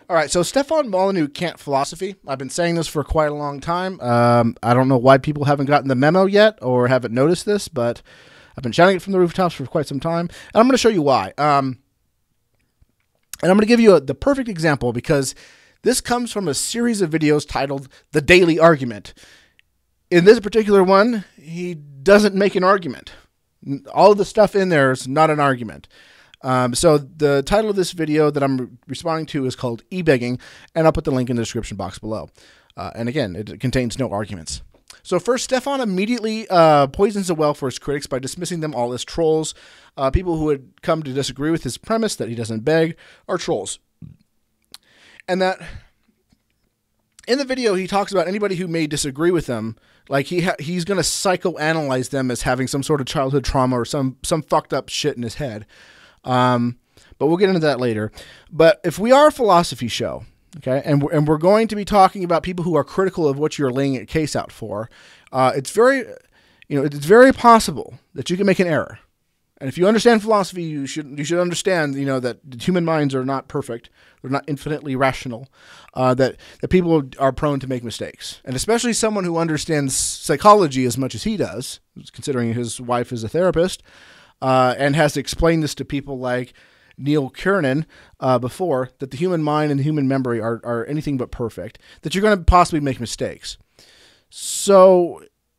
All right, so Stefan Molyneux can't philosophy. I've been saying this for quite a long time. I don't know why people haven't gotten the memo yet or haven't noticed this, but I've been shouting it from the rooftops for quite some time, and I'm going to show you why. And I'm going to give you the perfect example because this comes from a series of videos titled The Daily Argument. In this particular one, he doesn't make an argument. All of the stuff in there is not an argument. So the title of this video that I'm responding to is called E-Begging, and I'll put the link in the description box below. And again, it contains no arguments. So first, Stefan immediately poisons the well for his critics by dismissing them all as trolls. People who would come to disagree with his premise that he doesn't beg are trolls. And that in the video, he talks about anybody who may disagree with him, like he's going to psychoanalyze them as having some sort of childhood trauma or some fucked up shit in his head. But we'll get into that later. But if we are a philosophy show, okay, and we're going to be talking about people who are critical of what you're laying a case out for, it's very possible that you can make an error. And if you understand philosophy, you should understand, that human minds are not perfect. They're not infinitely rational. That people are prone to make mistakes. And especially someone who understands psychology as much as he does, considering his wife is a therapist, and has explained this to people like Neil Kiernan before, that the human mind and the human memory are anything but perfect, that you're going to possibly make mistakes. So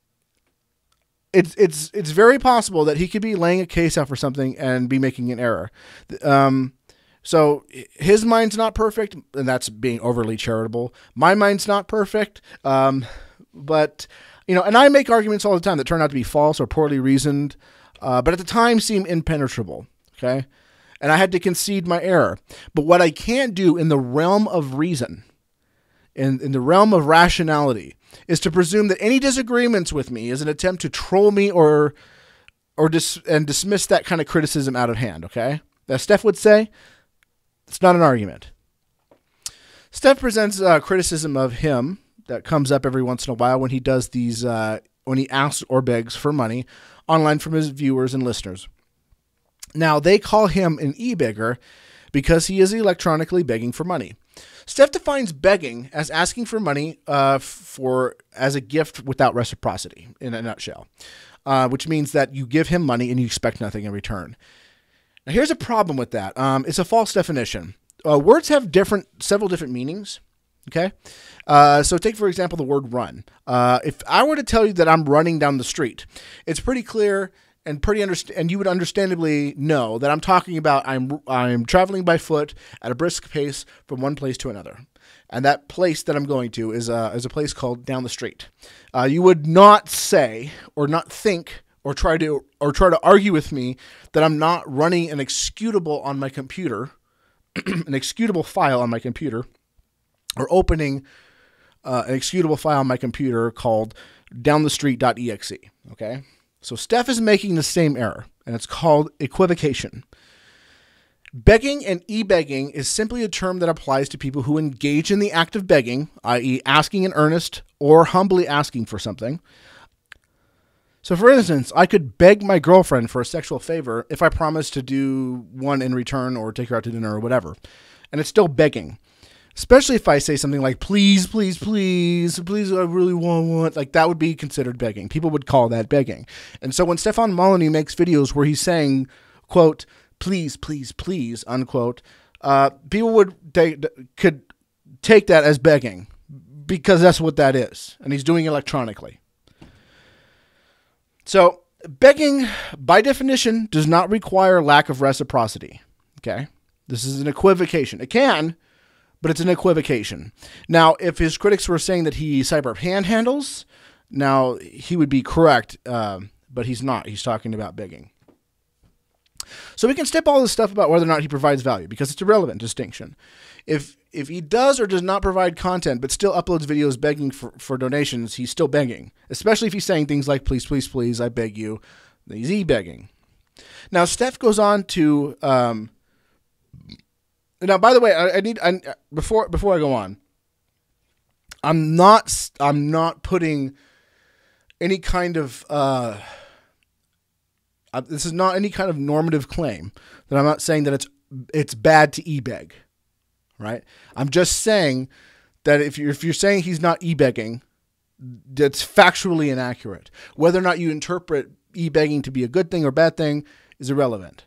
it's very possible that he could be laying a case out for something and be making an error. So his mind's not perfect, and that's being overly charitable. My mind's not perfect, but, and I make arguments all the time that turn out to be false or poorly reasoned, but at the time seem impenetrable, okay? And I had to concede my error. But what I can't do in the realm of reason, in the realm of rationality, is to presume that any disagreements with me is an attempt to troll me or dismiss that kind of criticism out of hand, okay? As Steph would say, it's not an argument. Steph presents criticism of him that comes up every once in a while when he does these, when he asks or begs for money online from his viewers and listeners. Now, they call him an e-beggar because he is electronically begging for money. Steph defines begging as asking for money as a gift without reciprocity, in a nutshell, which means that you give him money and you expect nothing in return. Now, here's a problem with that. It's a false definition. Words have several different meanings. Okay. So take, for example, the word run. If I were to tell you that I'm running down the street, it's pretty clear and and you would understandably know that I'm talking about I'm traveling by foot at a brisk pace from one place to another. And that place that I'm going to is a place called down the street. You would not say or not think or try to argue with me that I'm not running an executable on my computer, an executable file on my computer, or opening an executable file on my computer called downthestreet.exe, okay? So Steph is making the same error, and it's called equivocation. Begging and e-begging is simply a term that applies to people who engage in the act of begging, i.e. asking in earnest or humbly asking for something. So for instance, I could beg my girlfriend for a sexual favor if I promise to do one in return or take her out to dinner or whatever. And it's still begging. Especially if I say something like, please, please, please, please, I really want, like that would be considered begging. People would call that begging. And so when Stefan Molyneux makes videos where he's saying, quote, please, please, please, unquote, people could take that as begging because that's what that is. And he's doing it electronically. So begging, by definition, does not require lack of reciprocity. Okay? This is an equivocation. It can, but it's an equivocation. Now, if his critics were saying that he cyber panhandles, now he would be correct, but he's not. He's talking about begging. So we can skip all this stuff about whether or not he provides value because it's a relevant distinction. If he does or does not provide content but still uploads videos begging for donations, he's still begging, especially if he's saying things like, please, please, please, I beg you. He's e-begging. Now, Steph goes on to... Now, by the way, before I go on, I'm not putting any kind of this is not any kind of normative claim that I'm not saying that it's bad to e-beg. right? I'm just saying that if you're saying he's not e-begging, that's factually inaccurate. Whether or not you interpret e-begging to be a good thing or bad thing is irrelevant.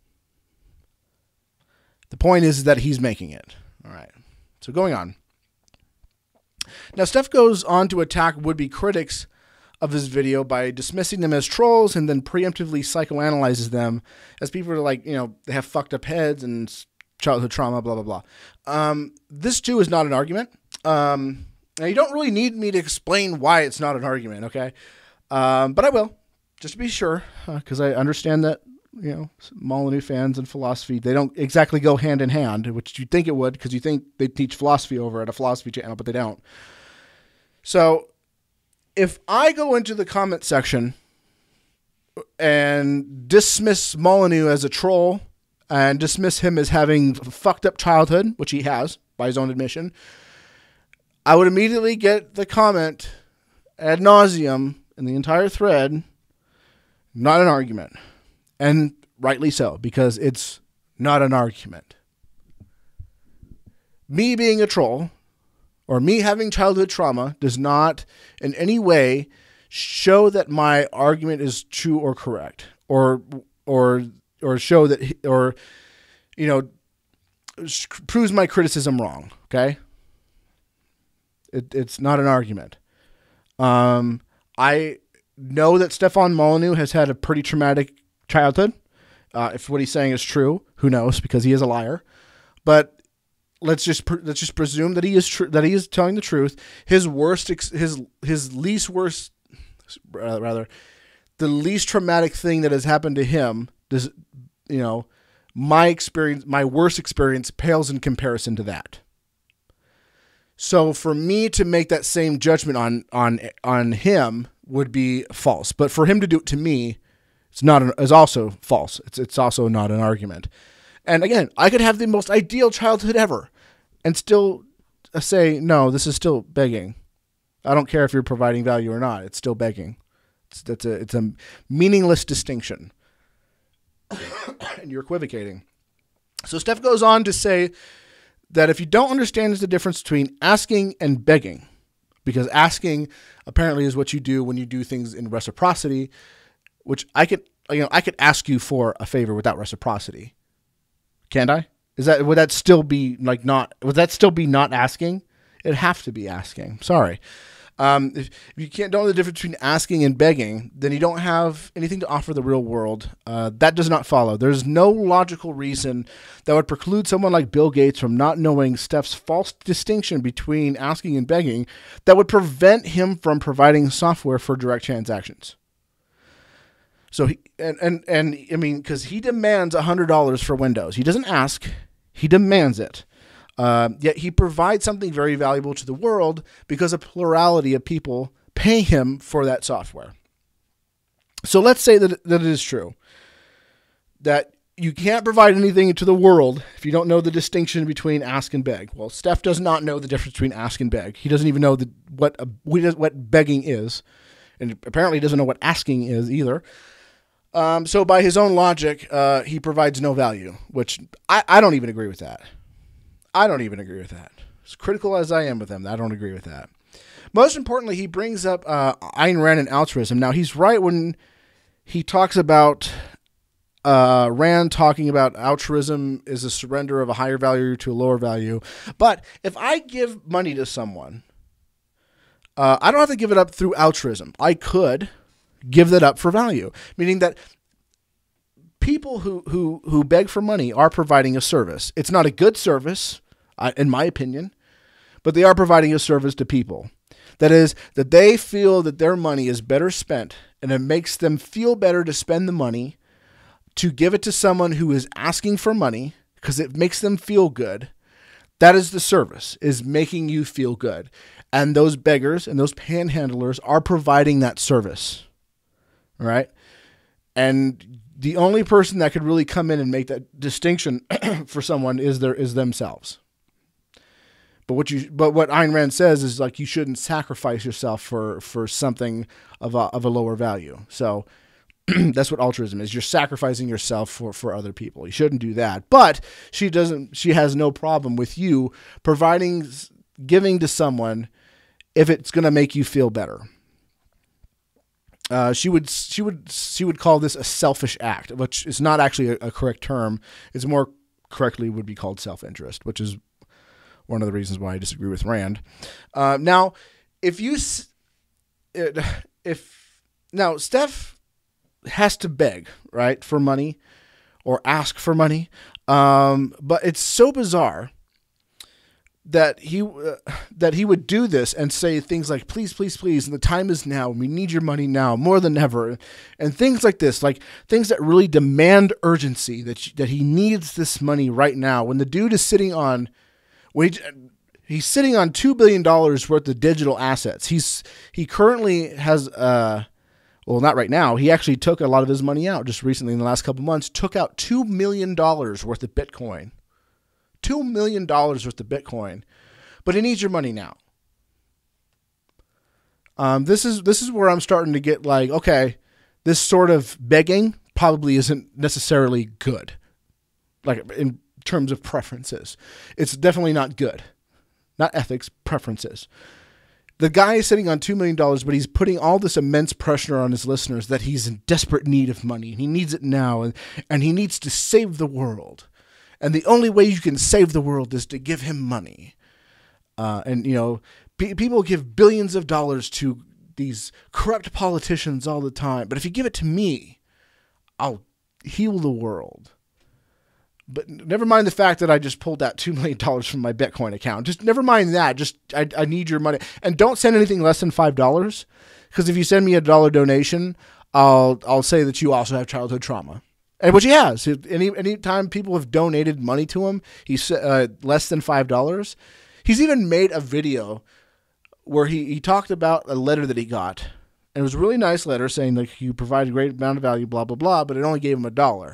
The point is that he's making it. All right. So going on. Now, Steph goes on to attack would-be critics of his video by dismissing them as trolls and then preemptively psychoanalyzes them as people are like, they have fucked up heads and childhood trauma, blah, blah, blah. This, too, is not an argument. Now, you don't really need me to explain why it's not an argument, okay? But I will, just to be sure, because I understand that, Molyneux fans and philosophy, they don't exactly go hand in hand, which you'd think it would, because you think they teach philosophy over at a philosophy channel, but they don't. So, if I go into the comment section and dismiss Molyneux as a troll and dismiss him as having fucked up childhood, which he has, by his own admission, I would immediately get the comment ad nauseum in the entire thread, not an argument. And rightly so, because it's not an argument. Me being a troll, or me having childhood trauma, does not in any way show that my argument is true or correct, or show that, proves my criticism wrong. Okay. It's not an argument. I know that Stefan Molyneux has had a pretty traumatic childhood. If what he's saying is true, who knows? Because he is a liar. But let's just presume that he is telling the truth. His least worst, rather, the least traumatic thing that has happened to him. My worst experience pales in comparison to that. So for me to make that same judgment on him would be false. But for him to do it to me, is also false. It's also not an argument. And again, I could have the most ideal childhood ever and still say, no, this is still begging. I don't care if you're providing value or not. It's still begging. It's a meaningless distinction. And you're equivocating. So Steph goes on to say that if you don't understand the difference between asking and begging, because asking apparently is what you do when you do things in reciprocity, which I could ask you for a favor without reciprocity. Can't I? Would that still be not asking? It'd have to be asking. Sorry. If you don't know the difference between asking and begging, then you don't have anything to offer the real world. That does not follow. There's no logical reason that would preclude someone like Bill Gates from not knowing Steph's false distinction between asking and begging that would prevent him from providing software for direct transactions. So because he demands $100 for Windows. He doesn't ask, he demands it. Yet he provides something very valuable to the world because a plurality of people pay him for that software. So let's say that it is true that you can't provide anything to the world if you don't know the distinction between ask and beg. Well, Steph does not know the difference between ask and beg. He doesn't even know what begging is, and apparently doesn't know what asking is either. So by his own logic, he provides no value, which I don't even agree with that. I don't even agree with that. As critical as I am with him, I don't agree with that. Most importantly, he brings up Ayn Rand and altruism. Now, he's right when he talks about Rand talking about altruism is a surrender of a higher value to a lower value. But if I give money to someone, I don't have to give it up through altruism. I could give that up for value, meaning that people who beg for money are providing a service. It's not a good service, in my opinion, but they are providing a service to people. That is, that they feel that their money is better spent, and it makes them feel better to spend the money to give it to someone who is asking for money because it makes them feel good. That is the service, is making you feel good. And those beggars and those panhandlers are providing that service. All right? And the only person that could really come in and make that distinction for someone is themselves. But what Ayn Rand says is like you shouldn't sacrifice yourself for something of a lower value. So That's what altruism is. You're sacrificing yourself for other people. You shouldn't do that. But she has no problem with you giving to someone if it's going to make you feel better. She would call this a selfish act, which is not actually a correct term. It's more correctly would be called self-interest, which is one of the reasons why I disagree with Rand. Now, now Steph has to beg, right, for money or ask for money, but it's so bizarre that he would do this and say things like, please, please, please, and the time is now, we need your money now, more than ever, and things like this, like things that really demand urgency, that he needs this money right now, when the dude is sitting on, he's sitting on $2 billion worth of digital assets. He currently has, well, not right now, he actually took a lot of his money out just recently in the last couple months, took out $2 million worth of Bitcoin. $2 million worth of Bitcoin, but he needs your money now. This is where I'm starting to get like, okay, this sort of begging probably isn't necessarily good. Like in terms of preferences, it's definitely not good. Not ethics, preferences. The guy is sitting on $2 million, but he's putting all this immense pressure on his listeners that he's in desperate need of money and he needs it now, and he needs to save the world. And the only way you can save the world is to give him money. And, you know, people give billions of dollars to these corrupt politicians all the time. But if you give it to me, I'll heal the world. But never mind the fact that I just pulled out $2 million from my Bitcoin account. Just never mind that. Just I need your money. And don't send anything less than $5. Because if you send me a dollar donation, I'll say that you also have childhood trauma. And which he has. Any time people have donated money to him, he's less than $5. He's even made a video where he talked about a letter that he got. And it was a really nice letter saying like you provide a great amount of value, blah, blah, blah, but it only gave him $1.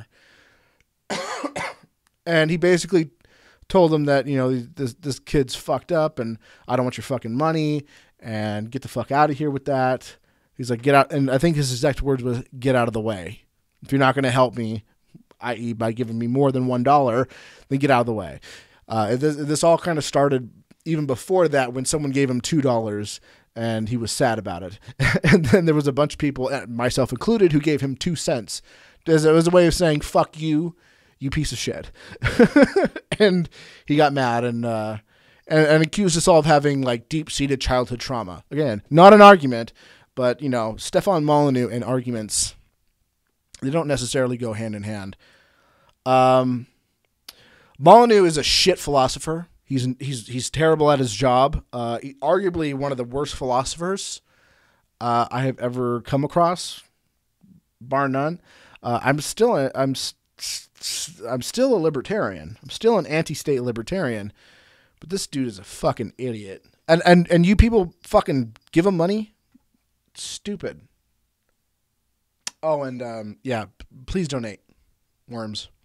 And he basically told him that, you know, this kid's fucked up and I don't want your fucking money and get the fuck out of here with that. He's like, get out. And I think his exact words was, get out of the way. If you're not going to help me, i.e. by giving me more than $1, then get out of the way. This all kind of started even before that when someone gave him $2 and he was sad about it. And then there was a bunch of people, myself included, who gave him 2 cents. It was a way of saying, fuck you, you piece of shit. And he got mad and accused us all of having like deep-seated childhood trauma. Again, not an argument, but, you know, Stefan Molyneux and arguments, they don't necessarily go hand in hand. Molyneux is a shit philosopher. He's terrible at his job. Arguably one of the worst philosophers I have ever come across, bar none. I'm still a libertarian. I'm still an anti-state libertarian, but this dude is a fucking idiot. And you people fucking give him money? Stupid. Oh, and yeah, please donate. Worms.